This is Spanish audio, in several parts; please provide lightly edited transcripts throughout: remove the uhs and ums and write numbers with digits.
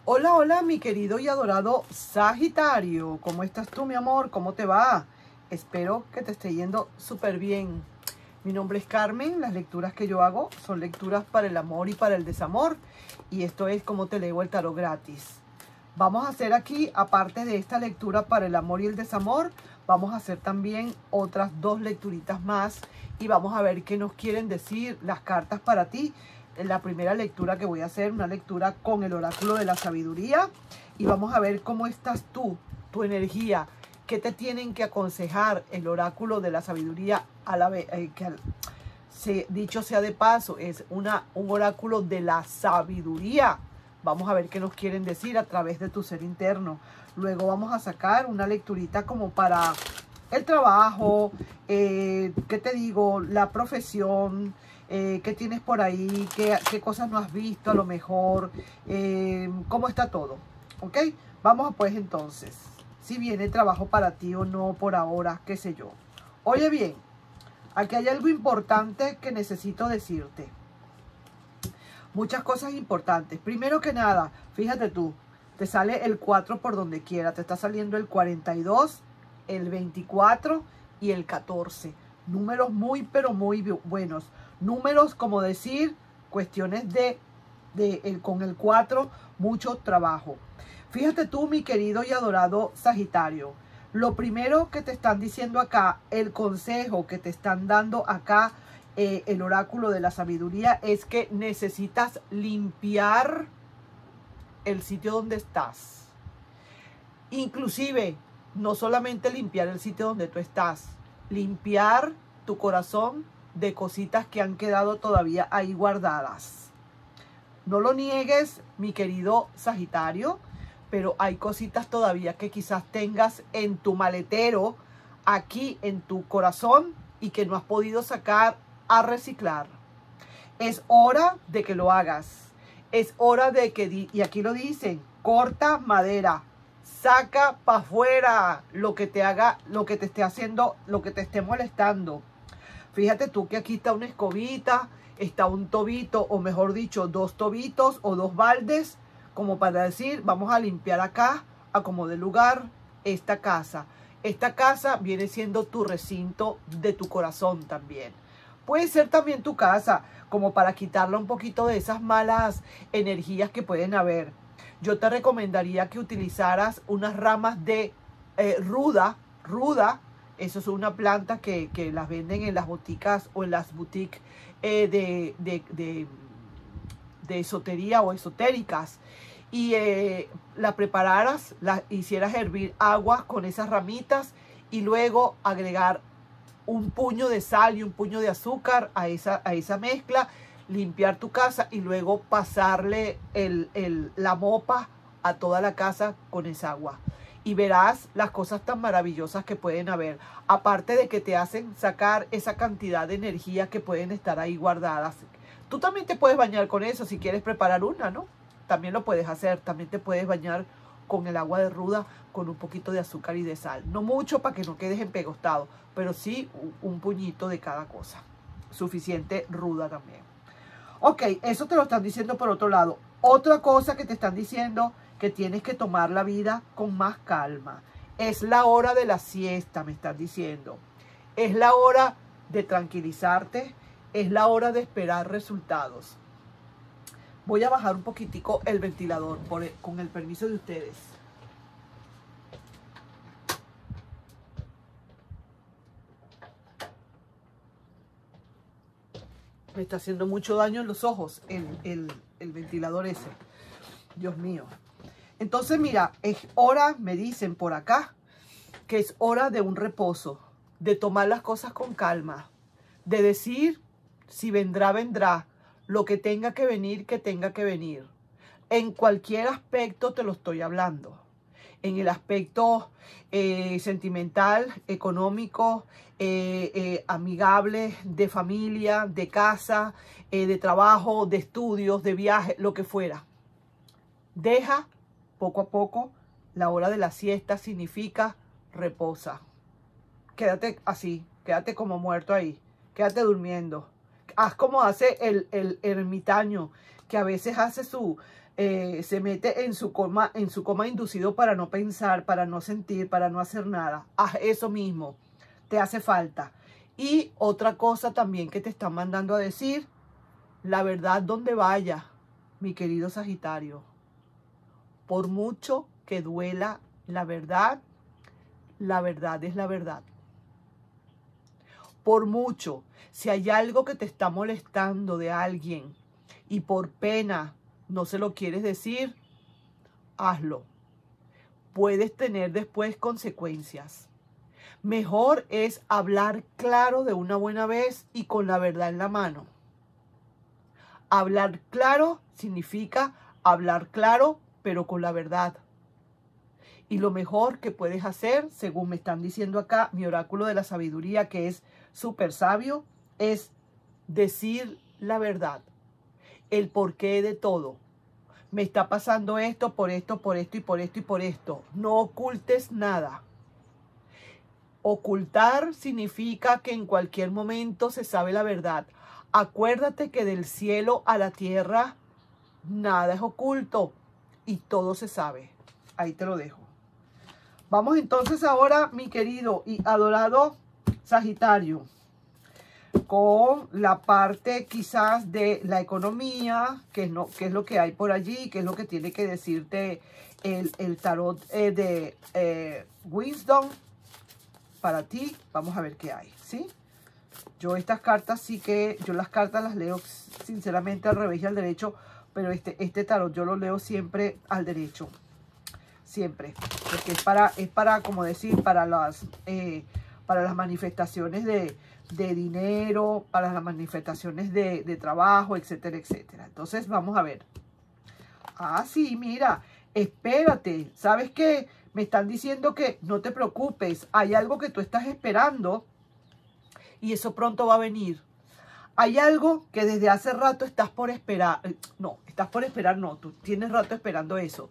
Hola, hola, mi querido y adorado Sagitario. ¿Cómo estás tú, mi amor? ¿Cómo te va? Espero que te esté yendo súper bien. Mi nombre es Carmen. Las lecturas que yo hago son lecturas para el amor y para el desamor. Y esto es como te leo el tarot gratis. Vamos a hacer aquí, aparte de esta lectura para el amor y el desamor, vamos a hacer también otras dos lecturitas más. Y vamos a ver qué nos quieren decir las cartas para ti. En la primera lectura que voy a hacer, una lectura con el oráculo de la sabiduría, y vamos a ver cómo estás tú, tu energía, qué te tienen que aconsejar el oráculo de la sabiduría, a la vez dicho sea de paso, es un oráculo de la sabiduría. Vamos a ver qué nos quieren decir a través de tu ser interno. Luego vamos a sacar una lecturita como para el trabajo, ¿qué te digo? La profesión, qué tienes por ahí, qué cosas no has visto a lo mejor, cómo está todo, ¿ok? Vamos pues entonces, si viene trabajo para ti o no por ahora, qué sé yo. Oye bien, aquí hay algo importante que necesito decirte. Muchas cosas importantes. Primero que nada, fíjate tú, te sale el 4 por donde quiera, te está saliendo el 42, el 24 y el 14. Números muy, pero muy buenos. Números, como decir, cuestiones con el 4, mucho trabajo. Fíjate tú, mi querido y adorado Sagitario. Lo primero que te están diciendo acá, el consejo que te están dando acá, el oráculo de la sabiduría, es que necesitas limpiar el sitio donde estás. Inclusive, no solamente limpiar el sitio donde tú estás, limpiar tu corazón de cositas que han quedado todavía ahí guardadas. No lo niegues, mi querido Sagitario, pero hay cositas todavía que quizás tengas en tu maletero, aquí en tu corazón, y que no has podido sacar a reciclar. Es hora de que lo hagas. Es hora de que, y aquí lo dicen, corta madera, saca para afuera lo que te haga, lo que te esté haciendo, lo que te esté molestando. Fíjate tú que aquí está una escobita, está un tobito, o mejor dicho, dos tobitos o dos baldes, como para decir, vamos a limpiar acá, a como de lugar, esta casa. Esta casa viene siendo tu recinto de tu corazón también. Puede ser también tu casa, como para quitarle un poquito de esas malas energías que pueden haber. Yo te recomendaría que utilizaras unas ramas de ruda. Eso es una planta que las venden en las boticas o en las boutiques de esotería o esotéricas. Y la prepararas, la hicieras hervir agua con esas ramitas y luego agregar un puño de sal y un puño de azúcar a esa mezcla, limpiar tu casa y luego pasarle la mopa a toda la casa con esa agua. Y verás las cosas tan maravillosas que pueden haber. Aparte de que te hacen sacar esa cantidad de energía que pueden estar ahí guardadas. Tú también te puedes bañar con eso si quieres preparar una, ¿no? También lo puedes hacer. También te puedes bañar con el agua de ruda, con un poquito de azúcar y de sal. No mucho para que no quedes empegostado, pero sí un puñito de cada cosa. Suficiente ruda también. Ok, eso te lo están diciendo por otro lado. Otra cosa que te están diciendo, que tienes que tomar la vida con más calma. Es la hora de la siesta, me están diciendo. Es la hora de tranquilizarte. Es la hora de esperar resultados. Voy a bajar un poquitico el ventilador con el permiso de ustedes. Me está haciendo mucho daño en los ojos el ventilador ese. Dios mío. Entonces, mira, es hora, me dicen por acá, que es hora de un reposo, de tomar las cosas con calma, de decir, si vendrá, vendrá, lo que tenga que venir, que tenga que venir. En cualquier aspecto te lo estoy hablando. En el aspecto sentimental, económico, amigable, de familia, de casa, de trabajo, de estudios, de viaje, lo que fuera. Deja poco a poco. La hora de la siesta significa reposa. Quédate así, quédate como muerto ahí, quédate durmiendo. Haz como hace el ermitaño, que a veces hace se mete en su coma inducido para no pensar, para no sentir, para no hacer nada. Haz eso mismo, te hace falta. Y otra cosa también que te están mandando a decir, la verdad donde vaya, mi querido Sagitario. Por mucho que duela la verdad es la verdad. Por mucho, si hay algo que te está molestando de alguien y por pena no se lo quieres decir, hazlo. Puedes tener después consecuencias. Mejor es hablar claro de una buena vez y con la verdad en la mano. Hablar claro significa hablar claro, pero con la verdad. Y lo mejor que puedes hacer, según me están diciendo acá, mi oráculo de la sabiduría, que es súper sabio, es decir la verdad. El porqué de todo. Me está pasando esto, por esto, por esto y por esto y por esto. No ocultes nada. Ocultar significa que en cualquier momento se sabe la verdad. Acuérdate que del cielo a la tierra nada es oculto y todo se sabe. Ahí te lo dejo. Vamos entonces ahora, mi querido y adorado Sagitario, con la parte quizás de la economía, qué es lo que hay por allí, qué es lo que tiene que decirte el tarot de Wisdom para ti. Vamos a ver qué hay, ¿sí? Yo estas cartas sí que, yo las cartas las leo sinceramente al revés y al derecho, pero este tarot yo lo leo siempre al derecho. Siempre, porque es para como decir, para las manifestaciones de dinero, para las manifestaciones de trabajo, etcétera, etcétera. Entonces vamos a ver. Ah, sí, mira, espérate, ¿sabes qué? Me están diciendo que no te preocupes, hay algo que tú estás esperando y eso pronto va a venir. Hay algo que desde hace rato estás por esperar, no, tú tienes rato esperando eso.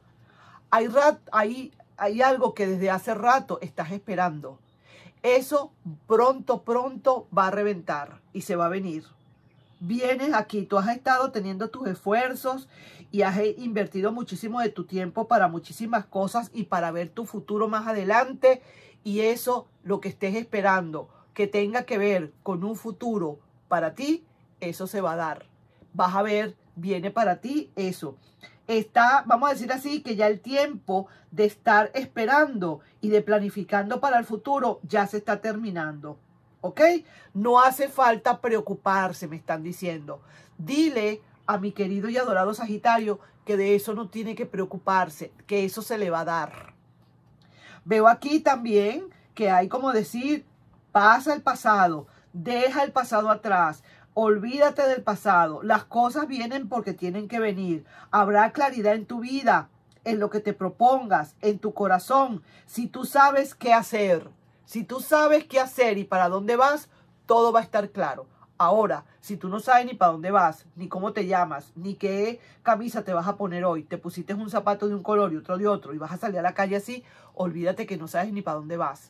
Hay algo que desde hace rato estás esperando. Eso pronto va a reventar y se va a venir. Vienes aquí, tú has estado teniendo tus esfuerzos y has invertido muchísimo de tu tiempo para muchísimas cosas y para ver tu futuro más adelante. Y eso, lo que estés esperando, que tenga que ver con un futuro para ti, eso se va a dar. Vas a ver, viene para ti eso. Está, vamos a decir así, que ya el tiempo de estar esperando y de planificando para el futuro ya se está terminando, ¿ok? No hace falta preocuparse, me están diciendo. Dile a mi querido y adorado Sagitario que de eso no tiene que preocuparse, que eso se le va a dar. Veo aquí también que hay como decir, pasa el pasado, deja el pasado atrás. Olvídate del pasado. Las cosas vienen porque tienen que venir. Habrá claridad en tu vida, en lo que te propongas, en tu corazón. Si tú sabes qué hacer, y para dónde vas, todo va a estar claro. Ahora, si tú no sabes ni para dónde vas, ni cómo te llamas, ni qué camisa te vas a poner hoy, te pusiste un zapato de un color y otro de otro y vas a salir a la calle así, olvídate que no sabes ni para dónde vas.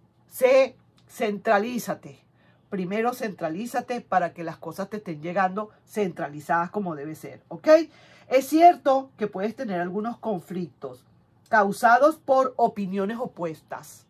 Centralízate. Primero centralízate para que las cosas te estén llegando centralizadas como debe ser, ¿ok? Es cierto que puedes tener algunos conflictos causados por opiniones opuestas.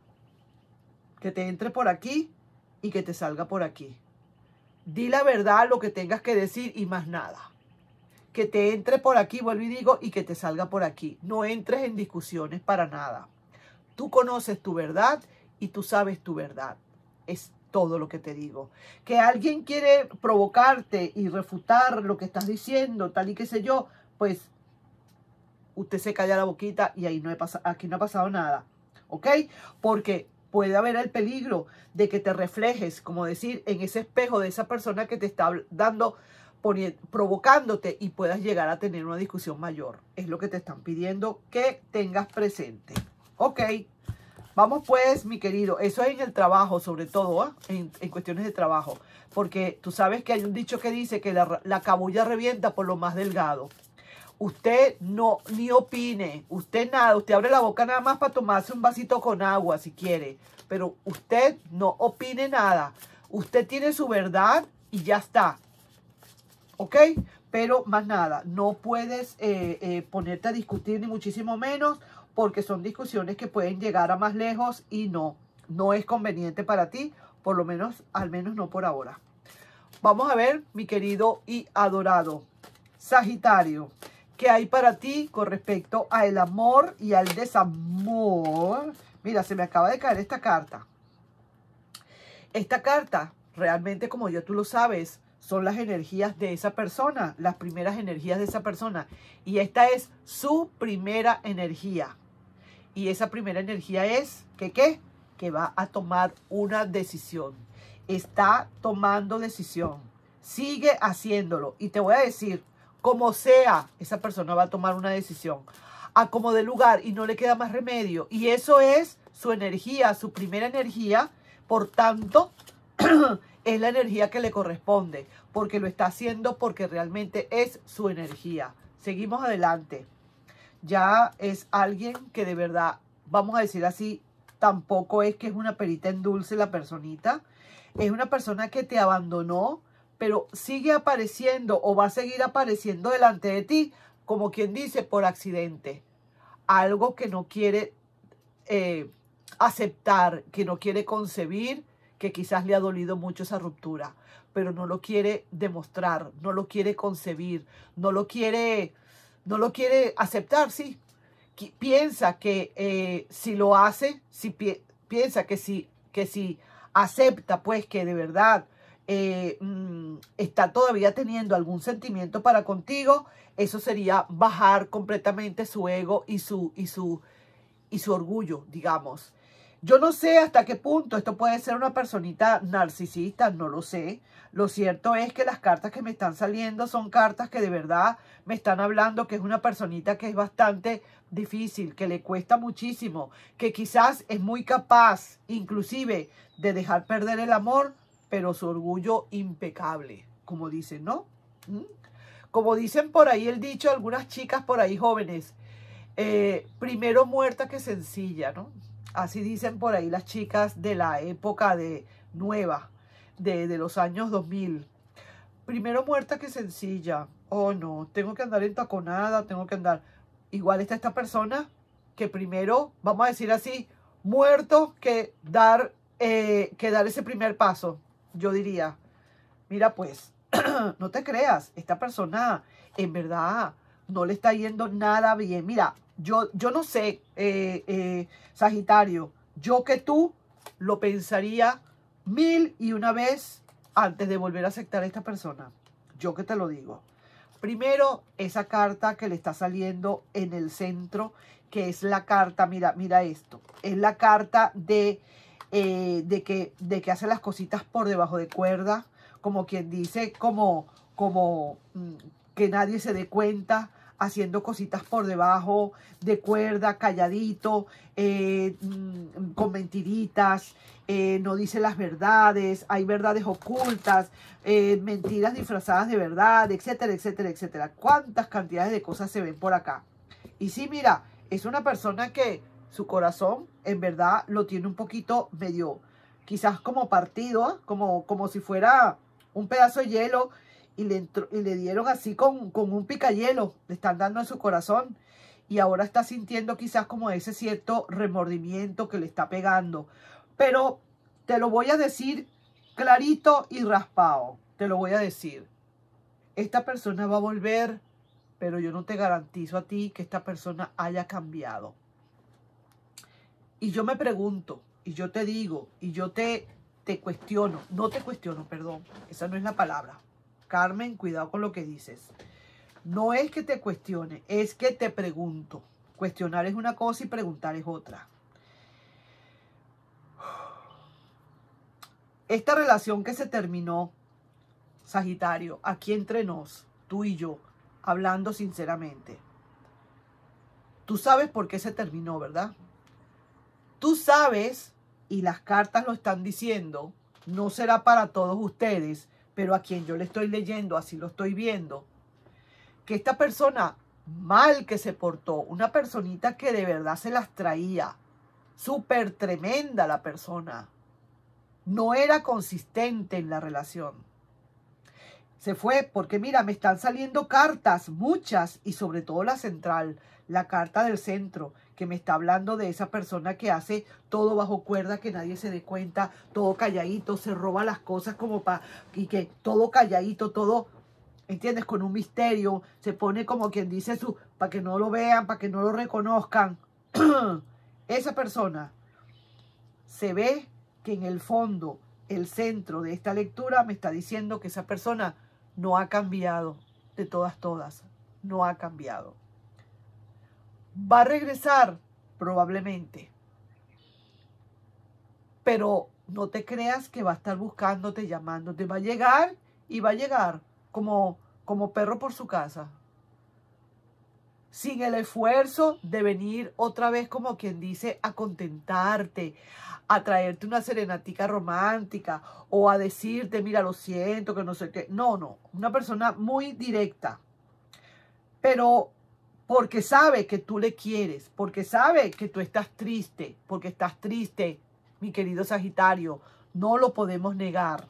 Que te entre por aquí y que te salga por aquí. Di la verdad, lo que tengas que decir y más nada. Que te entre por aquí, vuelvo y digo, y que te salga por aquí. No entres en discusiones para nada. Tú conoces tu verdad y tú sabes tu verdad. Es todo lo que te digo. Que alguien quiere provocarte y refutar lo que estás diciendo, tal y qué sé yo, pues usted se calla la boquita y ahí aquí no ha pasado nada, ¿ok? Porque puede haber el peligro de que te reflejes, como decir, en ese espejo de esa persona que te está dando, provocándote y puedas llegar a tener una discusión mayor. Es lo que te están pidiendo que tengas presente, ¿ok? Vamos pues, mi querido, eso es en el trabajo, sobre todo, ¿eh? en cuestiones de trabajo. Porque tú sabes que hay un dicho que dice que la cabulla revienta por lo más delgado. Usted no, ni opine, usted nada, usted abre la boca nada más para tomarse un vasito con agua si quiere. Pero usted no opine nada. Usted tiene su verdad y ya está. ¿Ok? pero más nada, no puedes ponerte a discutir ni muchísimo menos, porque son discusiones que pueden llegar a más lejos y no es conveniente para ti, por lo menos, al menos no por ahora. Vamos a ver, mi querido y adorado Sagitario, ¿qué hay para ti con respecto al amor y al desamor? Mira, se me acaba de caer esta carta. Esta carta, realmente, como ya tú lo sabes, son las energías de esa persona, las primeras energías de esa persona. Y esta es su primera energía. Y esa primera energía es, ¿qué? Que va a tomar una decisión. Está tomando decisión. Sigue haciéndolo. Y te voy a decir, como sea, esa persona va a tomar una decisión. A como de lugar y no le queda más remedio. Y eso es su energía, su primera energía. Por tanto, es la energía que le corresponde, porque lo está haciendo porque realmente es su energía. Seguimos adelante. Ya es alguien que de verdad, vamos a decir así, tampoco es que es una perita en dulce la personita. Es una persona que te abandonó, pero sigue apareciendo o va a seguir apareciendo delante de ti, como quien dice, por accidente. Algo que no quiere aceptar, que no quiere concebir, que quizás le ha dolido mucho esa ruptura, pero no lo quiere demostrar, no lo quiere concebir, no lo quiere aceptar, sí. Piensa que si lo hace, piensa que si acepta, pues que de verdad está todavía teniendo algún sentimiento para contigo, eso sería bajar completamente su ego y su orgullo, digamos. Yo no sé hasta qué punto esto puede ser una personita narcisista, no lo sé. Lo cierto es que las cartas que me están saliendo son cartas que de verdad me están hablando que es una personita que es bastante difícil, que le cuesta muchísimo, que quizás es muy capaz inclusive de dejar perder el amor, pero su orgullo impecable, como dicen, ¿no? Como dicen por ahí el dicho, algunas chicas por ahí jóvenes, primero muerta que sencilla, ¿no? Así dicen por ahí las chicas de la época nueva, de los años 2000. Primero muerta que sencilla. Oh, no, tengo que andar entaconada, tengo que andar. Igual está esta persona que primero, vamos a decir así, muerto que dar ese primer paso. Yo diría, mira pues, no te creas, esta persona en verdad no le está yendo nada bien. Mira, yo no sé, Sagitario, yo que tú lo pensaría 1001 vez antes de volver a aceptar a esta persona. Yo que te lo digo. Primero, esa carta que le está saliendo en el centro, que es la carta, mira esto, es la carta de que hace las cositas por debajo de cuerda, como quien dice, como que nadie se dé cuenta, haciendo cositas por debajo de cuerda, calladito, con mentiritas, no dice las verdades, hay verdades ocultas, mentiras disfrazadas de verdad, etcétera, etcétera, etcétera. ¿Cuántas cantidades de cosas se ven por acá? Y sí, mira, es una persona que su corazón en verdad lo tiene un poquito medio, quizás como partido, ¿eh? como si fuera un pedazo de hielo, y le dieron así con un picayelo, le están dando en su corazón, y ahora está sintiendo quizás como ese cierto remordimiento que le está pegando. Pero te lo voy a decir clarito y raspado, te lo voy a decir. Esta persona va a volver, pero yo no te garantizo a ti que esta persona haya cambiado. Y yo me pregunto, y yo te digo, y yo te cuestiono, no te cuestiono, perdón, esa no es la palabra. Carmen, cuidado con lo que dices. No es que te cuestione, es que te pregunto. Cuestionar es una cosa y preguntar es otra. Esta relación que se terminó, Sagitario, aquí entre nos, tú y yo, hablando sinceramente. Tú sabes por qué se terminó, ¿verdad? Tú sabes, y las cartas lo están diciendo, no será para todos ustedes, pero a quien yo le estoy leyendo, así lo estoy viendo, que esta persona mal que se portó, una personita que de verdad se las traía, súper tremenda la persona, no era consistente en la relación. Se fue porque mira, me están saliendo cartas, muchas, y sobre todo la central, la carta del centro, que me está hablando de esa persona que hace todo bajo cuerda, que nadie se dé cuenta, todo calladito, se roba las cosas como para, y que todo calladito, todo, ¿entiendes? Con un misterio, se pone como quien dice para que no lo vean, para que no lo reconozcan. Esa persona se ve que en el fondo, el centro de esta lectura me está diciendo que esa persona no ha cambiado, de todas, no ha cambiado. Va a regresar, probablemente. Pero no te creas que va a estar buscándote, llamándote. Va a llegar y va a llegar como perro por su casa. Sin el esfuerzo de venir otra vez, como quien dice, a contentarte, a traerte una serenatica romántica o a decirte, mira, lo siento, que no sé qué. No, no, una persona muy directa. Pero porque sabe que tú le quieres, porque sabe que tú estás triste, porque estás triste, mi querido Sagitario, no lo podemos negar.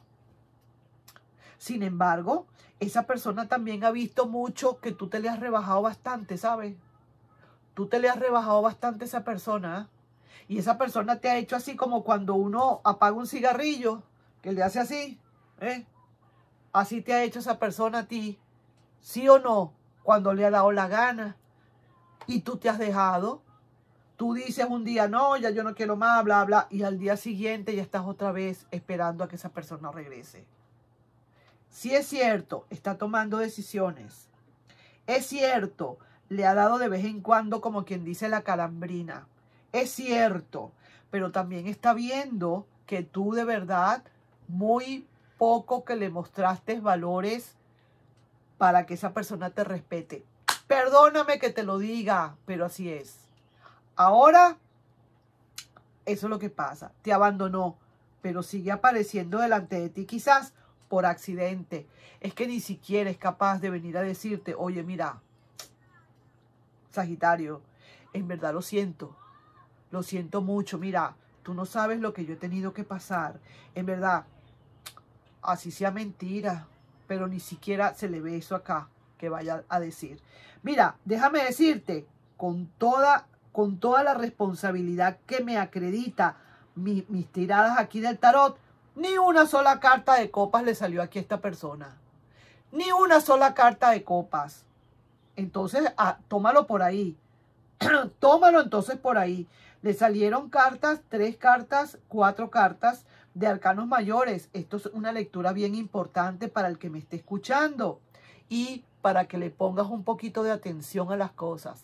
Sin embargo, esa persona también ha visto mucho que tú te le has rebajado bastante, ¿sabes? Tú te le has rebajado bastante a esa persona, ¿eh? Y esa persona te ha hecho así como cuando uno apaga un cigarrillo, que le hace así, ¿eh? Así te ha hecho esa persona a ti, ¿sí o no? Cuando le ha dado la gana. Y tú te has dejado. Tú dices un día, no, ya yo no quiero más, bla, bla. Y al día siguiente ya estás otra vez esperando a que esa persona regrese. Sí es cierto, está tomando decisiones. Es cierto, le ha dado de vez en cuando, como quien dice, la calambrina. Es cierto, pero también está viendo que tú de verdad, muy poco que le mostraste valores para que esa persona te respete. Perdóname que te lo diga, pero así es. Ahora, eso es lo que pasa. Te abandonó, pero sigue apareciendo delante de ti, quizás por accidente. Es que ni siquiera es capaz de venir a decirte, oye, mira, Sagitario, en verdad lo siento mucho. Mira, tú no sabes lo que yo he tenido que pasar. En verdad, así sea mentira, pero ni siquiera se le ve eso acá que vaya a decir. Mira, déjame decirte, con toda la responsabilidad que me acredita mis tiradas aquí del tarot, ni una sola carta de copas le salió aquí a esta persona. Ni una sola carta de copas. Entonces, tómalo por ahí. Tómalo entonces por ahí. Le salieron cartas, 3 cartas, 4 cartas de arcanos mayores. Esto es una lectura bien importante para el que me esté escuchando y para que le pongas un poquito de atención a las cosas.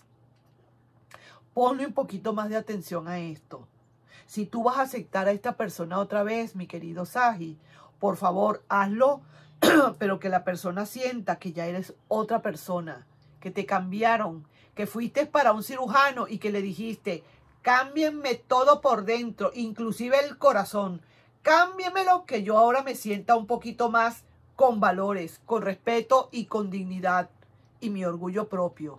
Ponle un poquito más de atención a esto. Si tú vas a aceptar a esta persona otra vez, mi querido Sagi, por favor, hazlo, pero que la persona sienta que ya eres otra persona, que te cambiaron, que fuiste para un cirujano y que le dijiste, cámbienme todo por dentro, inclusive el corazón, cámbienmelo, que yo ahora me sienta un poquito más con valores, con respeto y con dignidad y mi orgullo propio.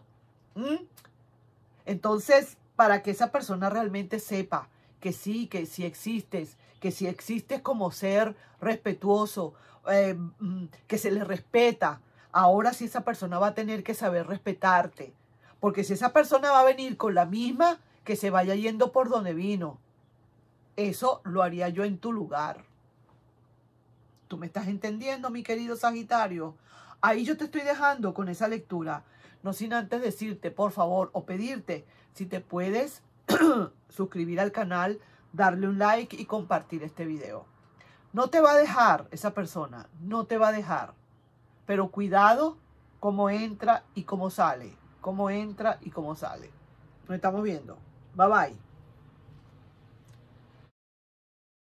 Entonces, para que esa persona realmente sepa que sí existes, como ser respetuoso, que se le respeta, ahora sí esa persona va a tener que saber respetarte. Porque si esa persona va a venir con la misma, que se vaya yendo por donde vino. Eso lo haría yo en tu lugar. ¿Tú me estás entendiendo, mi querido Sagitario? Ahí yo te estoy dejando con esa lectura. No sin antes decirte, por favor, o pedirte, si te puedes suscribir al canal, darle un like y compartir este video. No te va a dejar esa persona, no te va a dejar. Pero cuidado cómo entra y cómo sale. Cómo entra y cómo sale. Nos estamos viendo. Bye bye.